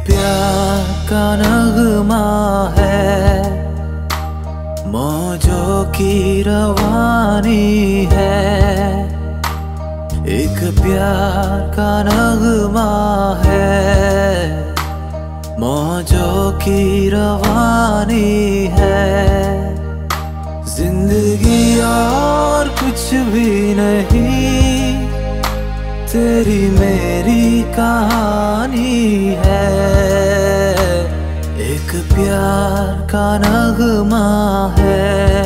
प्यार का नगमा है, मौजों की रवानी है। एक प्यार का नगमा है, मौजों की रवानी है। जिंदगी और कुछ भी नहीं, तेरी मेरी कहानी है। एक प्यार का नगमा है,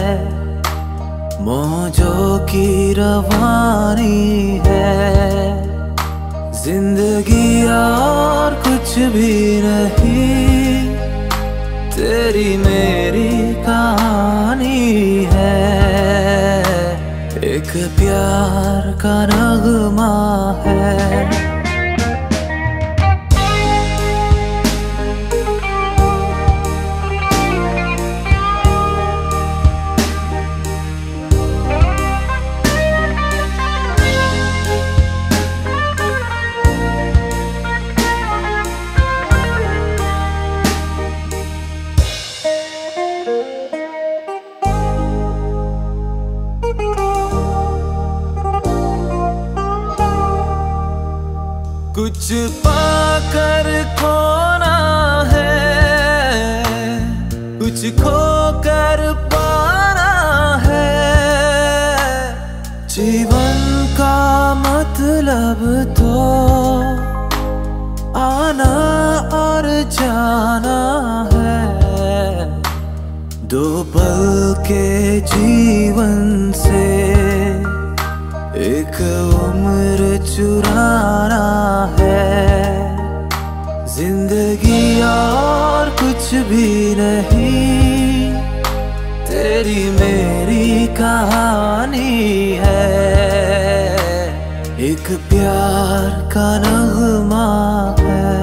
मौजों की रवानी है। जिंदगी और कुछ भी नहीं, तेरी मेरी कहानी है। एक प्यार का नगमा है। कुछ पाकर खोना है, कुछ खोकर पाना है। जीवन का मतलब तो आना और जाना है। दो पल के जीवन से एक उम्र चुराना है। जिंदगी और कुछ भी नहीं, तेरी मेरी कहानी है। एक प्यार का नगमा है।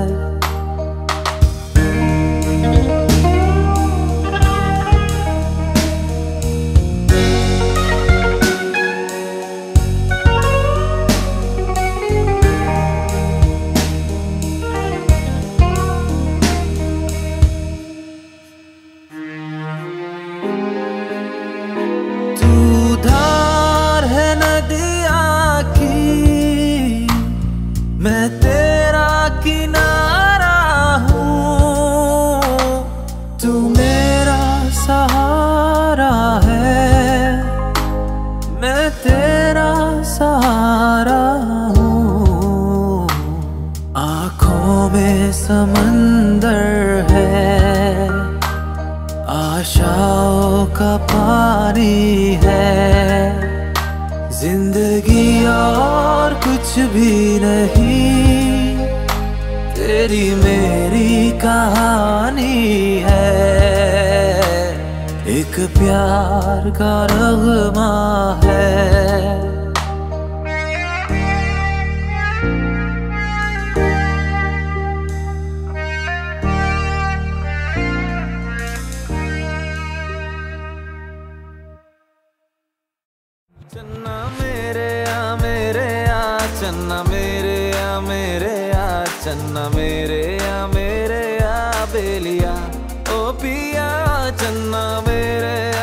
मैं तेरा किनारा हूँ, तू मेरा सहारा है। मैं तेरा सहारा हूँ। आँखों में समंदर है, आशाओं का पानी है। जिंदगी और कुछ भी नहीं, तेरी मेरी कहानी है। एक प्यार का नगमा है। चन्ना मेरे आ चन्ना मेरे आ चन्ना मेरे आ बेलिया ओ पिया। चन्ना मेरे